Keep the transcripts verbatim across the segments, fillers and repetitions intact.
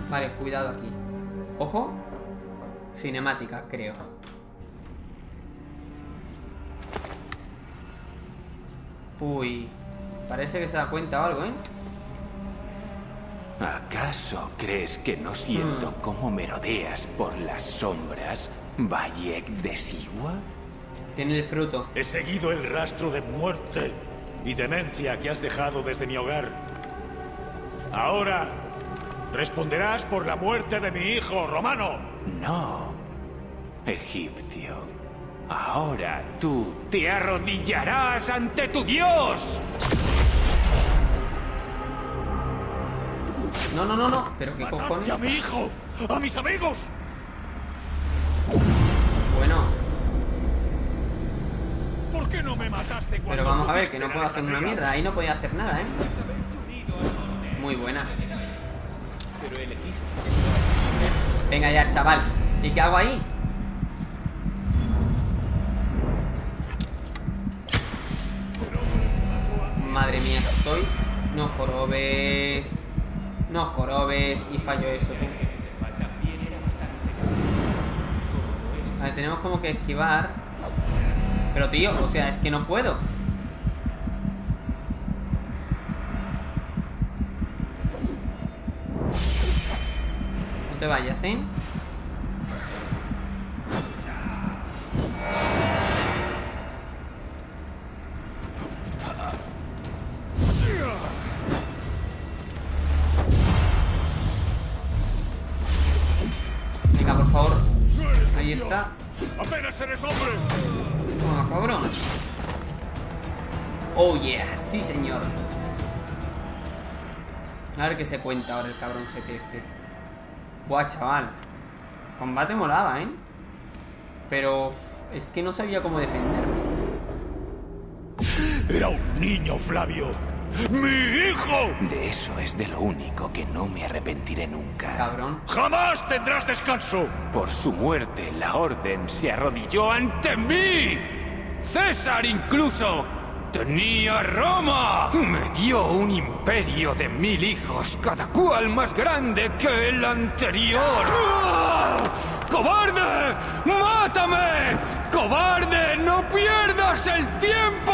Vale, cuidado aquí. Ojo. Cinemática, creo. Uy. Parece que se da cuenta o algo, ¿eh? ¿Acaso crees que no siento Hmm. cómo merodeas por las sombras, Bayek de Sigua? Tiene el fruto. He seguido el rastro de muerte y demencia que has dejado desde mi hogar. Ahora responderás por la muerte de mi hijo, Romano. No, egipcio. Ahora tú te arrodillarás ante tu dios. No, no, no, no. Pero qué cojones. ¡Mataste a mi hijo! ¡A mis amigos! Bueno. ¿Por qué no me mataste cuando Pero vamos a ver, tuviste que no la puedo hacer una Alejandría? mierda. Ahí no podía hacer nada, ¿eh? Muy buena. Venga ya, chaval. ¿Y qué hago ahí? Madre mía, estoy... No jorobes. No jorobes. Y fallo eso, tú. A ver, tenemos como que esquivar. Pero tío, o sea, es que no puedo. No te vayas, ¿eh? Venga, por favor. ¡No eres un Ahí dios! está. ¡Apenas eres hombre! Toma, cabrón. Oh yeah, sí señor. A ver qué se cuenta ahora el cabrón este. Buah, chaval. Combate molaba, ¿eh? Pero uf, es que no sabía cómo defenderme. Era un niño, Flavio. ¡Mi hijo! De eso es de lo único que no me arrepentiré nunca. Cabrón. ¡Jamás tendrás descanso! Por su muerte, la orden se arrodilló ante mí. César incluso tenía Roma. Me dio un imperio de mil hijos, cada cual más grande que el anterior. ¡Ah! ¡Cobarde! ¡Mátame! ¡Cobarde! ¡No pierdas el tiempo!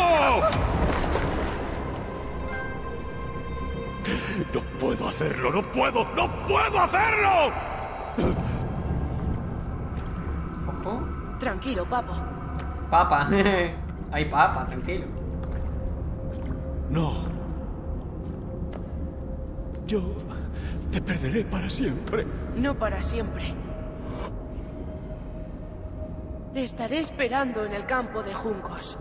¡No puedo hacerlo! ¡No puedo! ¡No puedo hacerlo! Ojo. Tranquilo, papo. Papa. Ay, papa, tranquilo. No. Yo te perderé para siempre. No para siempre. Te estaré esperando en el campo de juncos.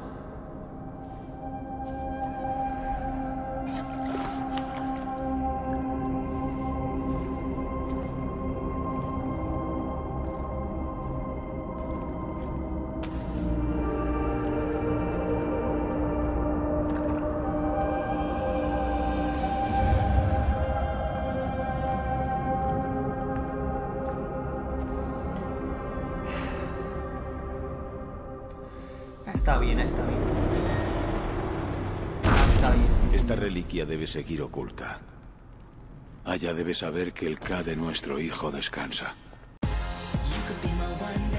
Está bien, está bien. Está bien, sí, sí. Esta reliquia debe seguir oculta. Aya debe saber que el K de nuestro hijo descansa. You could be my one